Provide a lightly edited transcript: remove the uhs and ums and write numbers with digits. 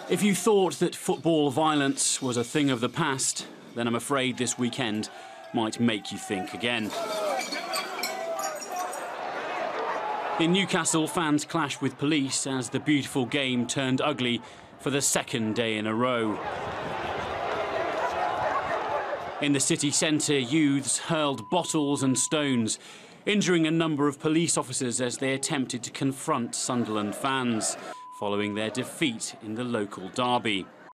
If you thought that football violence was a thing of the past, then I'm afraid this weekend might make you think again. In Newcastle, fans clashed with police as the beautiful game turned ugly for the second day in a row. In the city centre, youths hurled bottles and stones, injuring a number of police officers as they attempted to confront Sunderland fans following their defeat in the local derby.